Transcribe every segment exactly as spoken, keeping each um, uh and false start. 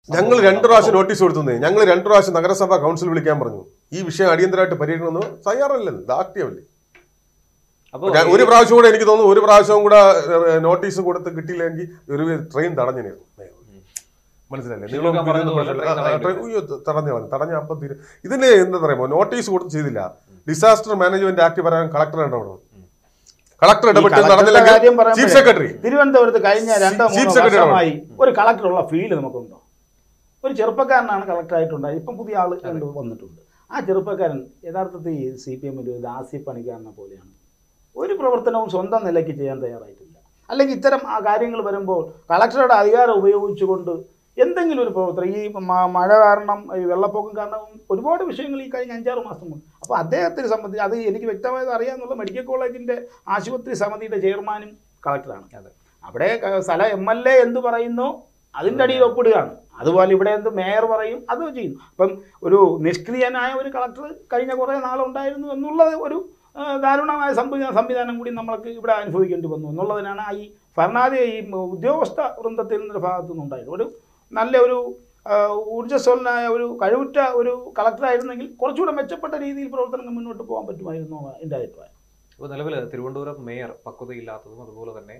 ഞങ്ങൾ രണ്ടു പ്രാവശ്യം നോട്ടീസ് കൊടുത്തേ ഞങ്ങൾ രണ്ടു പ്രാവശ്യം നഗരസഭ കൗൺസിൽ വിളിക്കാൻ പറഞ്ഞു ഈ വിഷയം അടിയന്തരമായിട്ട് പരിഹരിക്കണമെന്ന് തയ്യാറല്ലല്ലോ ദാർഢ്യമല്ലേ ഒരു പ്രാവശ്യം കൂടെ എനിക്ക് തോന്നുന്നു ഒരു പ്രാവശ്യവും കൂടെ നോട്ടീസ് കൊടുത്ത് കിട്ടിയില്ലെങ്കിൽ ഒരു ട്രെയിൻ തടഞ്ഞിരുന്നു മനസ്സിലല്ലേ നിങ്ങൾ തടഞ്ഞു കളഞ്ഞു തടഞ്ഞ അപ്പം തീരെ ഇതിന് എന്താ പറയുമ്പോൾ നോട്ടീസ് കൊടുത്ത് ചെയ്തില്ല ഡിസാസ്റ്റർ മാനേജ്മെന്റ് ആക്ട് പറയാൻ കളക്ടർ ഇടപെടണം കളക്ടർ ഇടപെട്ട് നടന്നില്ലെങ്കിൽ ചീഫ് സെക്രട്ടറി തിരുവനന്തപുരത്ത് കഴിഞ്ഞ രണ്ടോ മൂന്നോ വർഷമായി ഒരു കളക്ടറുള്ള ഫീൽഡ് നമുക്കുണ്ടോ ഒരു ചെറുപ്പക്കാരനാണ് കളക്ടറായിട്ടുണ്ടായത് ഇപ്പം പുതിയ ആൾ വന്നിട്ടുണ്ട് ആ ചെറുപ്പക്കാരൻ യഥാർത്ഥത്തിൽ സി പി എമ്മിൽ ഒരു ദാസി പണിക്കാരനെ പോലെയാണ് ഒരു പ്രവർത്തനവും സ്വന്തം നിലയ്ക്ക് ചെയ്യാൻ തയ്യാറായിട്ടില്ല അല്ലെങ്കിൽ ഇത്തരം ആ കാര്യങ്ങൾ വരുമ്പോൾ കളക്ടറുടെ അധികാരം ഉപയോഗിച്ചുകൊണ്ട് എന്തെങ്കിലും ഒരു പ്രവർത്തനം ഈ മഴ കാരണം ഈ വെള്ളപ്പൊക്കം കാരണം ഒരുപാട് വിഷയങ്ങൾ ഈ കഴിഞ്ഞ അഞ്ചാറ് മാസം കൊണ്ട് അപ്പോൾ അദ്ദേഹത്തിന് സംബന്ധിച്ച് അത് എനിക്ക് വ്യക്തമായത് അറിയാമെന്നുള്ള മെഡിക്കൽ കോളേജിൻ്റെ ആശുപത്രി സമിതിയുടെ ചെയർമാനും കളക്ടറാണ് അത് അവിടെ സ്ഥല എം എൽ എ എന്ത് പറയുന്നു അതിൻ്റെ അടിയിൽ ഒപ്പിടുകയാണ് അതുപോലെ ഇവിടെ എന്ത് മേയർ പറയും അത് ചെയ്യുന്നു അപ്പം ഒരു നിഷ്ക്രിയനായ ഒരു കളക്ടർ കഴിഞ്ഞ കുറേ നാളുണ്ടായിരുന്നു എന്നുള്ള ഒരു ദാരുണമായ സംവിധാനം സംവിധാനം കൂടി നമ്മൾക്ക് ഇവിടെ അനുഭവിക്കേണ്ടി വന്നു എന്നുള്ളതിനാണ് ഈ ഭരണാധി ഈ ഉദ്യോഗസ്ഥ വൃന്ദത്തിൽ നിന്നൊരു ഭാഗത്തു നിന്നുണ്ടായത് ഒരു നല്ല ഒരു ഊർജ്ജസ്വലനായ ഒരു കഴിവുറ്റ ഒരു കളക്ടറായിരുന്നെങ്കിൽ കുറച്ചുകൂടെ മെച്ചപ്പെട്ട രീതിയിൽ പ്രവർത്തനങ്ങൾ മുന്നോട്ട് പോകാൻ പറ്റുമായിരുന്നു എൻ്റെ അഭിപ്രായം. ഇപ്പോൾ നിലവിൽ തിരുവനന്തപുരം മേയർ പക്വതയില്ലാത്തതും അതുപോലെ തന്നെ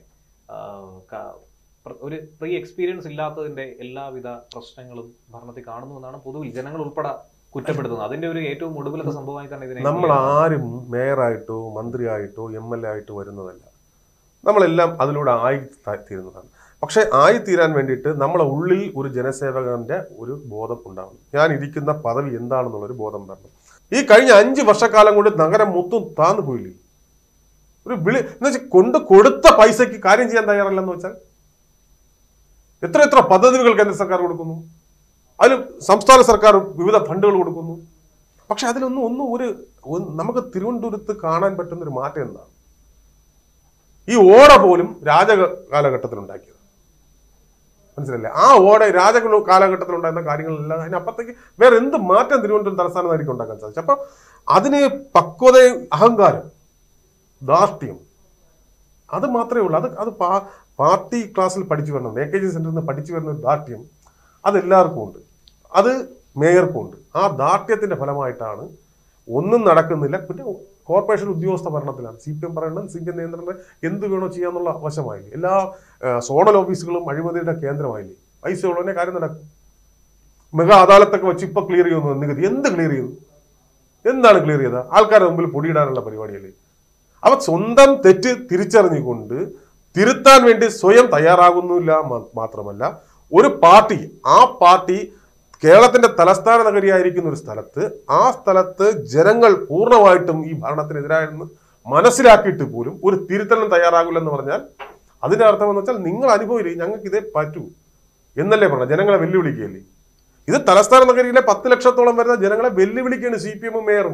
ഒരു പ്രീ എക്സ്പീരിയൻസ് ഇല്ലാത്തതിൻ്റെ എല്ലാവിധ പ്രശ്നങ്ങളും ഭരണത്തിൽ കാണുന്നുവെന്നാണ് പൊതുവിൽ ജനങ്ങൾ ഉൾപ്പെടെ കുറ്റപ്പെടുത്തുന്നത്. അതിന്റെ ഒരു ഏറ്റവും ഒടുവിലത്തെ സംഭവമായി തന്നെ ഇതിനെ നമ്മൾ ആരും മേയറായിട്ടോ മന്ത്രിയായിട്ടോ എം എൽ എ ആയിട്ടോ വരുന്നതല്ല നമ്മളെല്ലാം അതിലൂടെ ആയി തീരുന്നതാണ്. പക്ഷെ ആയിത്തീരാൻ വേണ്ടിയിട്ട് നമ്മളെ ഉള്ളിൽ ഒരു ജനസേവകന്റെ ഒരു ബോധം ഉണ്ടാവണം. ഞാൻ ഇരിക്കുന്ന പദവി എന്താണെന്നുള്ളൊരു ബോധം വരണം. ഈ കഴിഞ്ഞ അഞ്ച് വർഷക്കാലം കൊണ്ട് നഗരം മൊത്തം താന്നു പോയില്ലേ? ഒരു വിളി എന്ന് വെച്ചാൽ കൊണ്ട് കൊടുത്ത പൈസക്ക് കാര്യം ചെയ്യാൻ തയ്യാറല്ലെന്ന് വെച്ചാൽ എത്ര എത്ര പദ്ധതികൾ കേന്ദ്ര സർക്കാർ കൊടുക്കുന്നു, അതിൽ സംസ്ഥാന സർക്കാർ വിവിധ ഫണ്ടുകൾ കൊടുക്കുന്നു. പക്ഷെ അതിലൊന്നും ഒന്നും ഒരു നമുക്ക് തിരുവനന്തപുരത്ത് കാണാൻ പറ്റുന്ന ഒരു മാറ്റം എന്താണ്? ഈ ഓട പോലും രാജ കാലഘട്ടത്തിലുണ്ടാക്കിയത് മനസ്സിലല്ലേ? ആ ഓട രാജ കാലഘട്ടത്തിലുണ്ടായിരുന്ന കാര്യങ്ങളെല്ലാം അതിനപ്പുറത്തേക്ക് വേറെ എന്ത് മാറ്റം തിരുവനന്തപുരം തലസ്ഥാനത്തായിരിക്കും ഉണ്ടാക്കാൻ സാധിച്ചു? അപ്പൊ അതിന് പക്വതയും അഹങ്കാരം ധാർഷ്ട്യം അത് മാത്രമേ ഉള്ളൂ. അത് അത് പാർട്ടി ക്ലാസ്സിൽ പഠിച്ചു വരണം. എ കെ ജി സെന്ററിൽ നിന്ന് പഠിച്ചു വരുന്ന ഒരു ധാർഷ്ട്യം അതെല്ലാവർക്കും ഉണ്ട്, അത് മേയർക്കും ഉണ്ട്. ആ ധാർഷ്ട്യത്തിന്റെ ഫലമായിട്ടാണ് ഒന്നും നടക്കുന്നില്ല. പിന്നെ കോർപ്പറേഷൻ ഉദ്യോഗസ്ഥ ഭരണത്തിലാണ്. സി പി എം പറയുന്നത് സി പി എം നിയന്ത്രണം എന്ത് വേണോ ചെയ്യാന്നുള്ള വശമായില്ലേ? എല്ലാ സോണൽ ഓഫീസുകളും അഴിമതിയുടെ കേന്ദ്രമായില്ലേ? പൈസ ഉള്ളതിനെ കാര്യം നടക്കും. മെഗാ അദാലത്തൊക്കെ വെച്ച് ഇപ്പൊ ക്ലിയർ ചെയ്യുന്നു നികുതി. എന്ത് ക്ലിയർ ചെയ്തു? എന്താണ് ക്ലിയർ ചെയ്തത്? ആൾക്കാരുടെ മുമ്പിൽ പൊടിയിടാനുള്ള പരിപാടിയല്ലേ? അവ സ്വന്തം തെറ്റ് തിരിച്ചറിഞ്ഞുകൊണ്ട് തിരുത്താൻ വേണ്ടി സ്വയം തയ്യാറാകുന്നില്ല. മാത്രമല്ല ഒരു പാർട്ടി ആ പാർട്ടി കേരളത്തിന്റെ തലസ്ഥാന നഗരിയായിരിക്കുന്ന ഒരു സ്ഥലത്ത് ആ സ്ഥലത്ത് ജനങ്ങൾ പൂർണ്ണമായിട്ടും ഈ ഭരണത്തിനെതിരായെന്ന് മനസ്സിലാക്കിയിട്ട് പോലും ഒരു തിരുത്തലിനും തയ്യാറാകില്ലെന്ന് പറഞ്ഞാൽ അതിന്റെ അർത്ഥം എന്ന് വെച്ചാൽ നിങ്ങൾ അനുഭവില്ലേ, ഞങ്ങൾക്ക് ഇതേ പറ്റൂ എന്നല്ലേ പറഞ്ഞ ജനങ്ങളെ വെല്ലുവിളിക്കുകയല്ലേ? ഇത് തലസ്ഥാന നഗരിയിലെ പത്ത് ലക്ഷത്തോളം വരുന്ന ജനങ്ങളെ വെല്ലുവിളിക്കുകയാണ് സി പി എമ്മും മേയറും.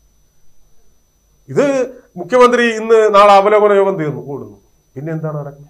ഇത് മുഖ്യമന്ത്രി ഇന്ന് നാളെ അവലോകന യോഗം തീർന്നു കൂടുന്നു. പിന്നെ എന്താണ് നടക്കുന്നത്?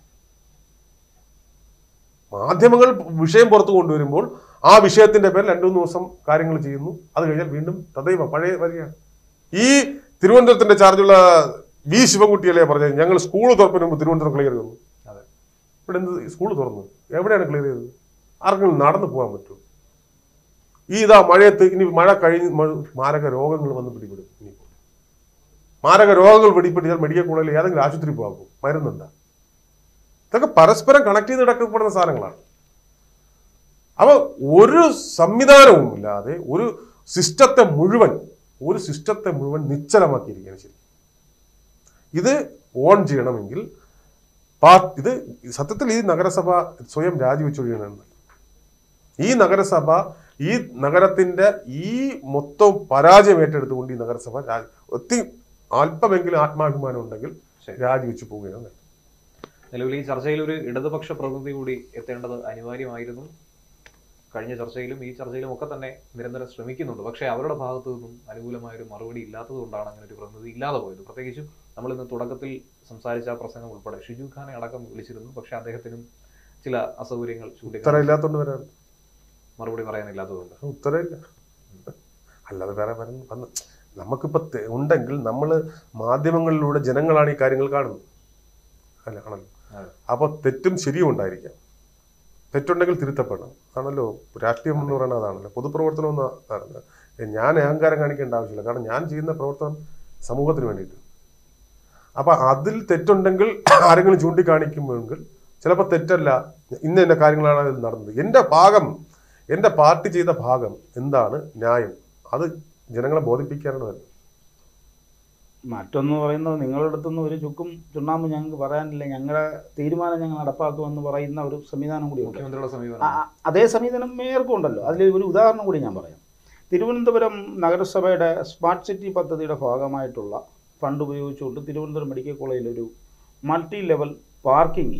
മാധ്യമങ്ങൾ വിഷയം പുറത്തു കൊണ്ടുവരുമ്പോൾ ആ വിഷയത്തിന്റെ പേരിൽ രണ്ടു മൂന്ന് ദിവസം കാര്യങ്ങൾ ചെയ്യുന്നു. അത് കഴിഞ്ഞാൽ വീണ്ടും തദൈവ പഴയ വരികയാണ്. ഈ തിരുവനന്തപുരത്തിന്റെ ചാർജുള്ള വി ശിവൻകുട്ടിയല്ലേ പറഞ്ഞത് ഞങ്ങൾ സ്കൂൾ തുറപ്പിന് മുമ്പ് തിരുവനന്തപുരം ക്ലിയർ ചെയ്യുന്നു. ഇവിടെ എന്ത് സ്കൂൾ തുറന്നു? എവിടെയാണ് ക്ലിയർ ചെയ്തത്? ആർക്കെങ്കിലും നടന്നു പോകാൻ പറ്റുമോ? ഈ ഇതാ മഴയത്ത് ഇനി മഴ കഴിഞ്ഞ് മാരക രോഗങ്ങൾ വന്ന് പിടിപെടും. ഇനി മാരക രോഗങ്ങൾ പിടിപ്പെട്ടാൽ മെഡിക്കൽ കോളേജിൽ ഏതെങ്കിലും ആശുപത്രി പോകാം, മരുന്നുണ്ടാ? ഇതൊക്കെ പരസ്പരം കണക്ട് ചെയ്ത് കിടക്കപ്പെടുന്ന സാധനങ്ങളാണ്. അപ്പൊ ഒരു സംവിധാനവും ഇല്ലാതെ ഒരു സിസ്റ്റത്തെ മുഴുവൻ ഒരു സിസ്റ്റത്തെ മുഴുവൻ നിശ്ചലമാക്കിയിരിക്കുകയാണ്. ശരി, ഇത് ഓൺ ചെയ്യണമെങ്കിൽ ഇത് സത്യത്തിൽ ഈ നഗരസഭ സ്വയം രാജിവെച്ചൊഴിയണമെന്ന്. ഈ നഗരസഭ ഈ നഗരത്തിന്റെ ഈ മൊത്തം പരാജയം ഏറ്റെടുത്തുകൊണ്ട് ഈ നഗരസഭ ഒത്തി അല്പമെങ്കിലും ആത്മാഭിമാനം ഉണ്ടെങ്കിൽ രാജിവെച്ചു പോവുകയാണ്. നിലവിൽ ഈ ചർച്ചയിൽ ഒരു ഇടതുപക്ഷ പ്രതിനിധി കൂടി എത്തേണ്ടത് അനിവാര്യമായിരുന്നു. കഴിഞ്ഞ ചർച്ചയിലും ഈ ചർച്ചയിലും ഒക്കെ തന്നെ നിരന്തരം ശ്രമിക്കുന്നുണ്ട്. പക്ഷേ അവരുടെ ഭാഗത്തു നിന്നും അനുകൂലമായൊരു മറുപടി ഇല്ലാത്തത് കൊണ്ടാണ് അങ്ങനെ ഒരു പ്രതിനിധി ഇല്ലാതെ പോയത്. പ്രത്യേകിച്ചും നമ്മൾ ഇന്ന് തുടക്കത്തിൽ സംസാരിച്ച പ്രസംഗം ഉൾപ്പെടെ ഷിജു ഖാനെ അടക്കം വിളിച്ചിരുന്നു. പക്ഷെ അദ്ദേഹത്തിനും ചില അസൗകര്യങ്ങൾ ചൂണ്ടിക്കാണില്ലാത്തതുകൊണ്ട് മറുപടി പറയാനില്ലാത്തതുകൊണ്ട് ഉത്തരവില്ല. അല്ലാതെ വേറെ വന്ന് നമുക്കിപ്പോ ഉണ്ടെങ്കിൽ നമ്മൾ മാധ്യമങ്ങളിലൂടെ ജനങ്ങളാണ് ഈ കാര്യങ്ങൾ കാണുന്നത് അല്ല ആണല്ലോ. അപ്പൊ തെറ്റും ശരിയും ഉണ്ടായിരിക്കാം. തെറ്റുണ്ടെങ്കിൽ തിരുത്തപ്പെടണം. ആണല്ലോ രാഷ്ട്രീയം എന്ന് പറയുന്നത്. അതാണല്ലോ പൊതുപ്രവർത്തനം എന്ന് പറയുന്നത്. ഞാൻ അഹങ്കാരം കാണിക്കേണ്ട ആവശ്യമില്ല. കാരണം ഞാൻ ചെയ്യുന്ന പ്രവർത്തനം സമൂഹത്തിന് വേണ്ടിയിട്ട്. അപ്പം അതിൽ തെറ്റുണ്ടെങ്കിൽ ആരെങ്കിലും ചൂണ്ടിക്കാണിക്കുമെങ്കിൽ ചിലപ്പോൾ തെറ്റല്ല, ഇന്ന ഇന്ന കാര്യങ്ങളാണ് അതിൽ നടന്നത്, എൻ്റെ ഭാഗം, എൻ്റെ പാർട്ടി ചെയ്ത ഭാഗം എന്താണ് ന്യായം, അത് ജനങ്ങളെ ബോധിപ്പിക്കാനാണ് വരുന്നത്. മറ്റൊന്ന് പറയുന്നത്, നിങ്ങളുടെ അടുത്തുനിന്ന് ഒരു ചുക്കും ചുണ്ണാമ്പും ഞങ്ങൾക്ക് പറയാനില്ല, ഞങ്ങളുടെ തീരുമാനം ഞങ്ങൾ നടപ്പാക്കുമെന്ന് പറയുന്ന ഒരു സംവിധാനം കൂടി ഉണ്ട്. അതേ സംവിധാനം മേയർക്കും ഉണ്ടല്ലോ. അതിൽ ഒരു ഉദാഹരണം കൂടി ഞാൻ പറയാം. തിരുവനന്തപുരം നഗരസഭയുടെ സ്മാർട്ട് സിറ്റി പദ്ധതിയുടെ ഭാഗമായിട്ടുള്ള ഫണ്ട് ഉപയോഗിച്ചുകൊണ്ട് തിരുവനന്തപുരം മെഡിക്കൽ കോളേജിൽ ഒരു മൾട്ടി ലെവൽ പാർക്കിംഗ്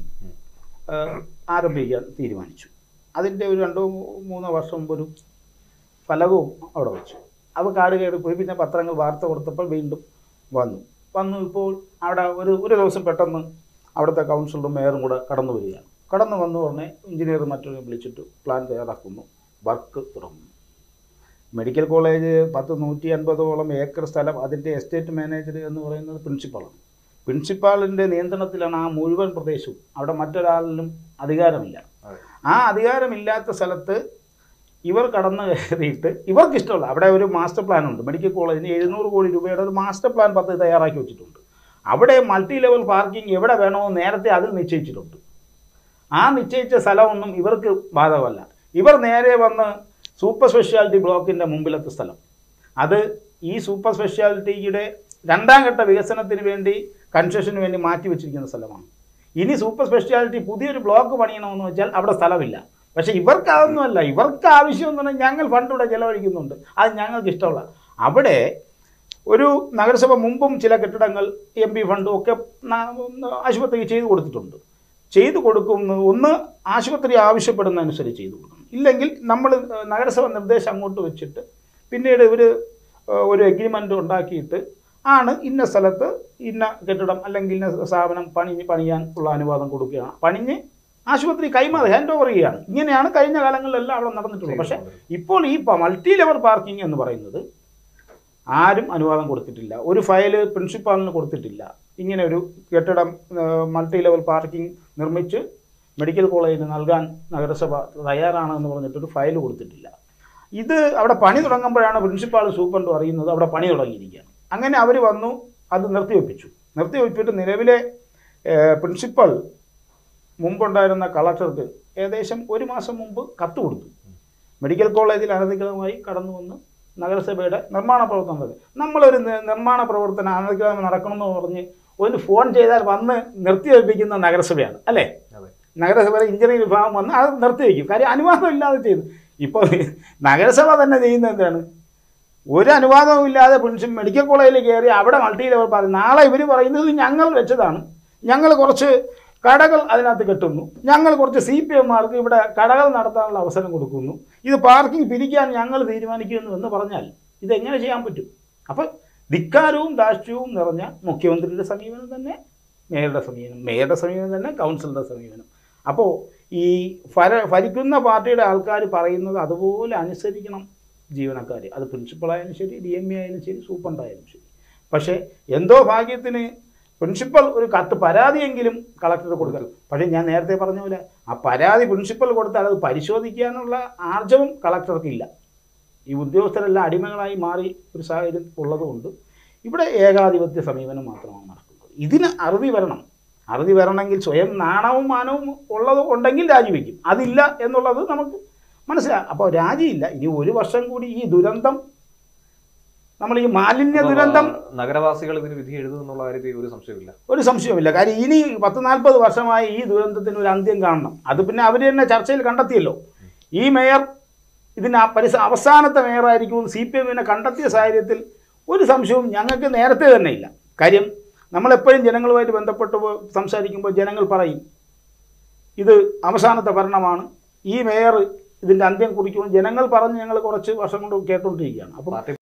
ആരംഭിക്കാൻ തീരുമാനിച്ചു. അതിൻ്റെ ഒരു രണ്ടോ മൂന്നോ വർഷം മുമ്പ് ഒരു ഫലകവും അവിടെ വെച്ചു. അത് കാട് കയറി പോയി. പിന്നെ പത്രങ്ങൾ വാർത്ത കൊടുത്തപ്പോൾ വീണ്ടും വന്നു വന്നു ഇപ്പോൾ അവിടെ ഒരു ഒരു ദിവസം പെട്ടെന്ന് അവിടുത്തെ കൗൺസിലറും മേയറും കൂടെ കടന്നു വരികയാണ്. കടന്നു വന്നു പറഞ്ഞ് എഞ്ചിനീയർ മറ്റൊരു വിളിച്ചിട്ട് പ്ലാൻ തയ്യാറാക്കുന്നു, വർക്ക് തുടങ്ങുന്നു. മെഡിക്കൽ കോളേജ് പത്ത് നൂറ്റി അൻപതോളം ഏക്കർ സ്ഥലം, അതിൻ്റെ എസ്റ്റേറ്റ് മാനേജർ എന്ന് പറയുന്നത് പ്രിൻസിപ്പാളാണ്. പ്രിൻസിപ്പാളിൻ്റെ നിയന്ത്രണത്തിലാണ് ആ മുഴുവൻ പ്രദേശവും. അവിടെ മറ്റൊരാളിനും അധികാരമില്ല. ആ അധികാരമില്ലാത്ത സ്ഥലത്ത് ഇവർ കടന്നു കയറിയിട്ട് ഇവർക്കിഷ്ടമുള്ള, അവിടെ ഒരു മാസ്റ്റർ പ്ലാൻ ഉണ്ട്. മെഡിക്കൽ കോളേജിന് എഴുന്നൂറ് കോടി രൂപയുടെ ഒരു മാസ്റ്റർ പ്ലാൻ പദ്ധതി തയ്യാറാക്കി വെച്ചിട്ടുണ്ട്. അവിടെ മൾട്ടി ലെവൽ പാർക്കിംഗ് എവിടെ വേണമെന്ന് നേരത്തെ അതിൽ നിശ്ചയിച്ചിട്ടുണ്ട്. ആ നിശ്ചയിച്ച സ്ഥലമൊന്നും ഇവർക്ക് ബാധകമല്ല. ഇവർ നേരെ വന്ന് സൂപ്പർ സ്പെഷ്യാലിറ്റി ബ്ലോക്കിൻ്റെ മുമ്പിലത്തെ സ്ഥലം, അത് ഈ സൂപ്പർ സ്പെഷ്യാലിറ്റിയുടെ രണ്ടാം ഘട്ട വികസനത്തിന് വേണ്ടി കൺസ്ട്രക്ഷന് വേണ്ടി മാറ്റി വെച്ചിരിക്കുന്ന സ്ഥലമാണ്. ഇനി സൂപ്പർ സ്പെഷ്യാലിറ്റി പുതിയൊരു ബ്ലോക്ക് പണിയണമെന്ന് വെച്ചാൽ അവിടെ സ്ഥലമില്ല. പക്ഷേ ഇവർക്ക് അതൊന്നുമല്ല. ഇവർക്ക് ആവശ്യമെന്ന് പറഞ്ഞാൽ ഞങ്ങൾ ഫണ്ട് ഇവിടെ ചിലവഴിക്കുന്നുണ്ട്, അത് ഞങ്ങൾക്ക് ഇഷ്ടമുള്ള. അവിടെ ഒരു നഗരസഭ മുമ്പും ചില കെട്ടിടങ്ങൾ എം പി ഫണ്ടും ഒക്കെ ആശുപത്രിക്ക് ചെയ്തു കൊടുത്തിട്ടുണ്ട്. ചെയ്തു കൊടുക്കുന്നത് ഒന്ന് ആശുപത്രി ആവശ്യപ്പെടുന്നതനുസരിച്ച് ചെയ്തു കൊടുക്കണം. ഇല്ലെങ്കിൽ നമ്മൾ നഗരസഭ നിർദ്ദേശം അങ്ങോട്ട് വെച്ചിട്ട് പിന്നീട് ഇവർ ഒരു എഗ്രിമെൻ്റ് ഉണ്ടാക്കിയിട്ട് ആണ് ഇന്ന സ്ഥലത്ത് ഇന്ന കെട്ടിടം അല്ലെങ്കിൽ ഇന്ന സ്ഥാപനം പണി പണിയാൻ ഉള്ള അനുവാദം കൊടുക്കുകയാണ്. പണിഞ്ഞ് ആശുപത്രി കൈമാറി ഹാൻഡ് ഓവർ ചെയ്യുകയാണ്. ഇങ്ങനെയാണ് കഴിഞ്ഞ കാലങ്ങളിലെല്ലാം അവിടെ നടന്നിട്ടുള്ളത്. പക്ഷേ ഇപ്പോൾ ഈ മൾട്ടി ലെവൽ പാർക്കിംഗ് എന്ന് പറയുന്നത് ആരും അനുവാദം കൊടുത്തിട്ടില്ല. ഒരു ഫയൽ പ്രിൻസിപ്പാളിന് കൊടുത്തിട്ടില്ല. ഇങ്ങനെ ഒരു കെട്ടിടം മൾട്ടി ലെവൽ പാർക്കിംഗ് നിർമ്മിച്ച് മെഡിക്കൽ കോളേജിന് നൽകാൻ നഗരസഭ തയ്യാറാണെന്ന് പറഞ്ഞിട്ടൊരു ഫയൽ കൊടുത്തിട്ടില്ല. ഇത് അവിടെ പണി തുടങ്ങുമ്പോഴാണ് പ്രിൻസിപ്പാൾ സൂപ്രണ്ടും അറിയുന്നത് അവിടെ പണി തുടങ്ങിയിരിക്കുകയാണ്. അങ്ങനെ അവർ വന്നു, അത് നിർത്തിവെപ്പിച്ചു. നിർത്തിവെപ്പിച്ചിട്ട് നിലവിലെ പ്രിൻസിപ്പൽ മുമ്പുണ്ടായിരുന്ന കളക്ടർക്ക് ഏകദേശം ഒരു മാസം മുമ്പ് കത്ത് കൊടുത്തു. മെഡിക്കൽ കോളേജിൽ അനധികൃതമായി കടന്നു വന്ന് നഗരസഭയുടെ നിർമ്മാണ പ്രവർത്തനം നടത്തി. നമ്മളൊരു നിർമ്മാണ പ്രവർത്തനം അനധികൃതമായി നടക്കണമെന്ന് പറഞ്ഞ് ഒരു ഫോൺ ചെയ്താൽ വന്ന് നിർത്തിവെപ്പിക്കുന്ന നഗരസഭയാണ് അല്ലേ? നഗരസഭയുടെ എഞ്ചിനീയറിംഗ് വിഭാഗം വന്ന് അത് നിർത്തിവെക്കും. കാര്യം അനുവാദം ഇല്ലാതെ ചെയ്തു. ഇപ്പോൾ നഗരസഭ തന്നെ ചെയ്യുന്നത് എന്താണ്? ഒരു അനുവാദവും ഇല്ലാതെ പ്രിൻസിപ്പൽ മെഡിക്കൽ കോളേജിൽ കയറി അവിടെ മൾട്ടി ലെവൽ പറയും. നാളെ ഇവർ പറയുന്നത് ഞങ്ങൾ വെച്ചതാണ്, ഞങ്ങൾ കുറച്ച് കടകൾ അതിനകത്ത് കെട്ടുന്നു, ഞങ്ങൾ കുറച്ച് സി പി എംമാർക്ക് ഇവിടെ കടകൾ നടത്താനുള്ള അവസരം കൊടുക്കുന്നു, ഇത് പാർക്കിംഗ് പിരിക്കാൻ ഞങ്ങൾ തീരുമാനിക്കുന്നു എന്ന് പറഞ്ഞാൽ ഇതെങ്ങനെ ചെയ്യാൻ പറ്റും? അപ്പോൾ ധിക്കാരവും ധാർഷ്ട്യവും നിറഞ്ഞ മുഖ്യമന്ത്രിയുടെ സമീപനം തന്നെ, മേയറുടെ സമീപനം മേയറുടെ സമീപനം തന്നെ, കൗൺസിലറുടെ സമീപനം. അപ്പോൾ ഈ ഭര ഭരിക്കുന്ന പാർട്ടിയുടെ ആൾക്കാർ പറയുന്നത് അതുപോലെ അനുസരിക്കണം ജീവനക്കാർ. അത് പ്രിൻസിപ്പളായാലും ശരി, ഡി എം എ ആയാലും ശരി, സൂപ്രണ്ടായാലും ശരി. പക്ഷേ എന്തോ ഭാഗ്യത്തിന് പ്രിൻസിപ്പൽ ഒരു കത്ത് പരാതിയെങ്കിലും കളക്ടർ കൊടുക്കണം. പക്ഷേ ഞാൻ നേരത്തെ പറഞ്ഞ പോലെ ആ പരാതി പ്രിൻസിപ്പൽ കൊടുത്താൽ അത് പരിശോധിക്കാനുള്ള ആർജവം കളക്ടർക്കില്ല. ഈ ഉദ്യോഗസ്ഥരെല്ലാം അടിമകളായി മാറി ഒരു സാഹചര്യം ഉള്ളതുകൊണ്ട് ഇവിടെ ഏകാധിപത്യ സമീപനം മാത്രമാണ് നടക്കുന്നത്. ഇതിന് അറുതി വരണം. അറുതി വരണമെങ്കിൽ സ്വയം നാണവും മാനവും ഉള്ളത് ഉണ്ടെങ്കിൽ രാജിവെക്കും. അതില്ല എന്നുള്ളത് നമുക്ക് മനസ്സിലാക്കാം. അപ്പോൾ രാജിയില്ല. ഇനി ഒരു വർഷം കൂടി ഈ ദുരന്തം, നമ്മൾ ഈ മാലിന്യ ദുരന്തം, നഗരവാസികൾ ഇതിന് വിധി എഴുതുന്നുള്ള കാര്യത്തിൽ ഒരു സംശയമില്ല ഒരു സംശയമില്ല കാര്യം ഇനി പത്ത് നാൽപ്പത് വർഷമായി ഈ ദുരന്തത്തിന് ഒരു അന്ത്യം കാണണം. അത് പിന്നെ അവർ തന്നെ ചർച്ചയിൽ കണ്ടെത്തിയല്ലോ. ഈ മേയർ ഇതിന് പരിസ അവസാനത്തെ മേയറായിരിക്കുമെന്ന് സി പി എമ്മിനെ കണ്ടെത്തിയ സാഹചര്യത്തിൽ ഒരു സംശയവും ഞങ്ങൾക്ക് നേരത്തെ തന്നെ ഇല്ല. കാര്യം നമ്മളെപ്പോഴും ജനങ്ങളുമായിട്ട് ബന്ധപ്പെട്ട് സംസാരിക്കുമ്പോൾ ജനങ്ങൾ പറയും ഇത് അവസാനത്തെ ഭരണമാണ്, ഈ മേയർ ഇതിൻ്റെ അന്ത്യം കുറിക്കുമെന്ന് ജനങ്ങൾ പറഞ്ഞ് ഞങ്ങൾ കുറച്ച് വർഷം കൊണ്ട് കേട്ടുകൊണ്ടിരിക്കുകയാണ്. അപ്പം